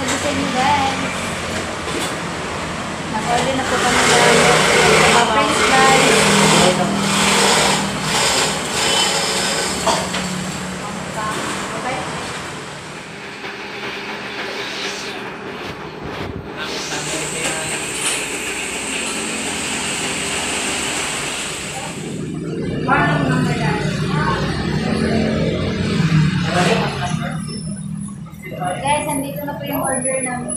you sa inyo guys. Nag-order na po kami ng mga french fries. Guys, andito na po yung order namin.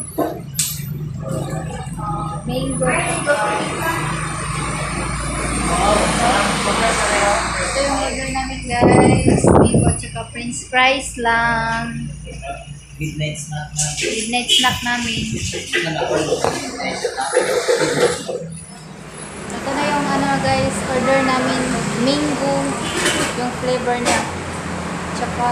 Mango. Ito yung order namin guys. Mango tsaka french fries lang. Midnight snack na. Midnight snack namin. Ito na yung ano guys, order namin. Mango. Yung flavor niya. Tsaka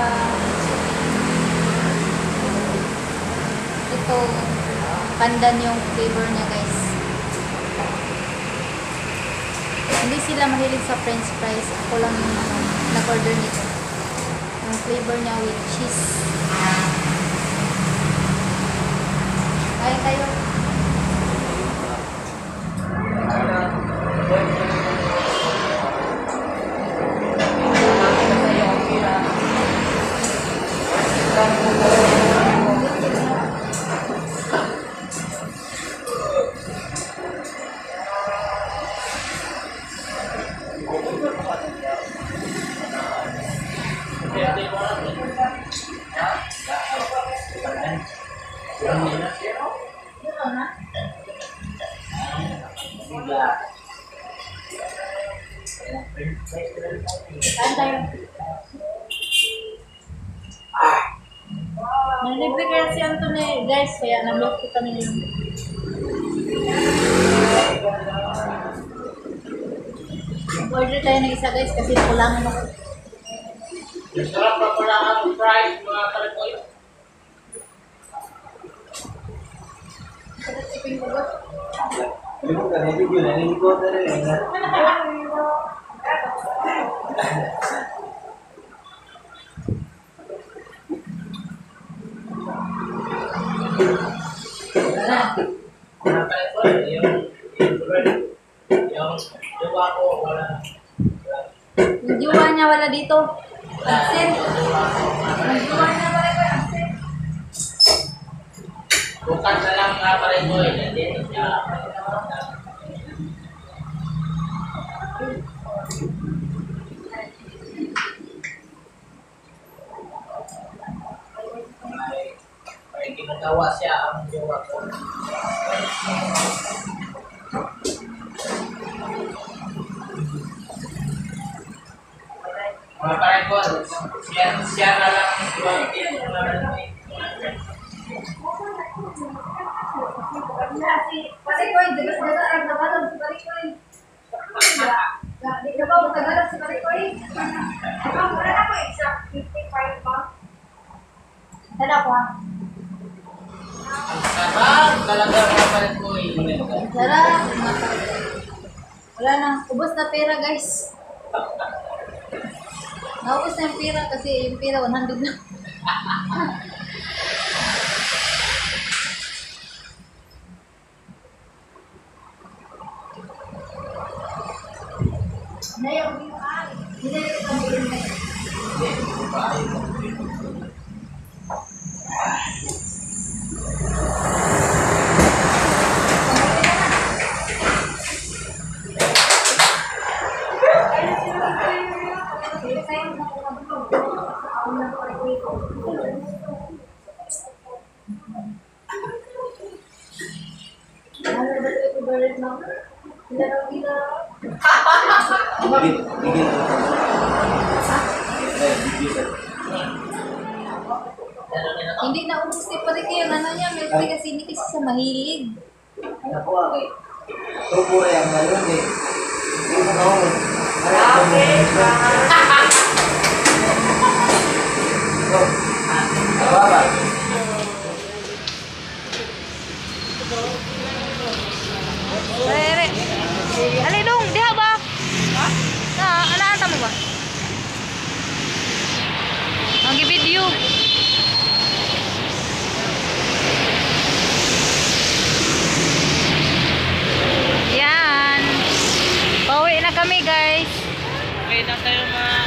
ito, pandan yung flavor niya guys. Hindi sila mahilig sa french fries. Ako lang yung nag-order nito. Yung flavor niya with cheese. Kaya tayo. Saan tayo? Nalibre kaya si Anthony guys, kaya nablock ko kami yung order tayo ng isa guys kasi kulangan ako. Sarap na pala ang fries, mga kalakoy. Sarap chicken ugot. Yung jowa niya wala dito. Absent. Yung jowa niya wala ko absent. Bukan na lang nga pala ito eh. Dito siya. May ginagawa siya ang jowa ko. Mga paray ko, siya na lang ang Parikoy, dagat-dagat na balon si Parikoy. Di ka ba magtagalog si Parikoy? Wala na po exact 55 ba? Tala po ha? ang sarap talaga mga paray ko. Sarap. Wala na. Ubos na pera guys. Naubos na yung pera kasi yung pera 100 na. Hindi na ubos ni pare kayo ano niya, may kasi hindi kasi sa mahilig. Ako okay. Tubo yang ngayon eh. Hindi mo naon. Apa? Pare. Ali dong, diha ba? Ha? Ana ata mo ba? Ang video. kain na tayo mga